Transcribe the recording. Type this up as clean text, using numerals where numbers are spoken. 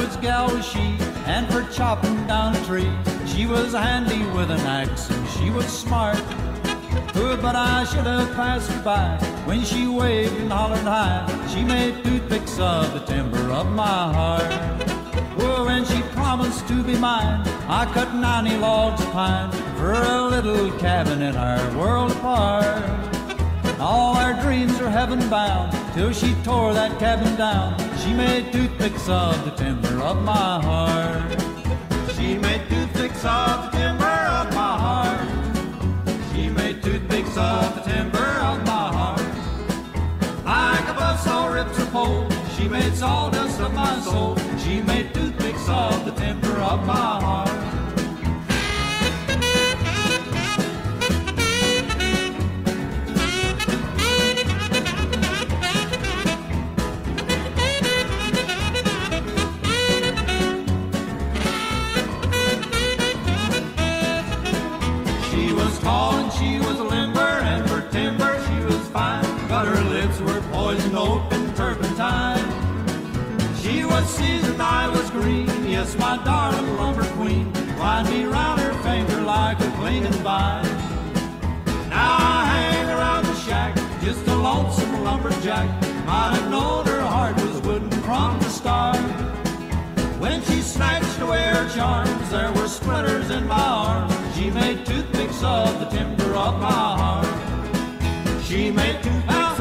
backwoods gal was she, and for chopping down a tree, she was handy with an axe and she was smart. But I should have passed her by when she waved and hollered high. She made toothpicks of the timber of my heart. Well, when she promised to be mine, I cut 90 logs of pine for a little cabin in our world apart. All our dreams are heaven bound till she tore that cabin down. She made toothpicks of the timber of my heart. She made toothpicks of the timber of my heart. She made toothpicks of the timber of my heart. Like a buzzsaw rips a pole, she made sawdust of my soul. She made toothpicks of the timber of my heart. She was tall and she was limber, and for timber she was fine, but her lips were poison oak and turpentine. She was seasoned, I was green, yes, my darling lumber queen, wind me round her finger like a clinging vine. Now I hang around the shack, just a lonesome lumberjack, might have known her heart was wooden from the start. When she snatched away her charms, there were splinters in my arms. She made toothpicks of the timber of my heart. She made toothpicks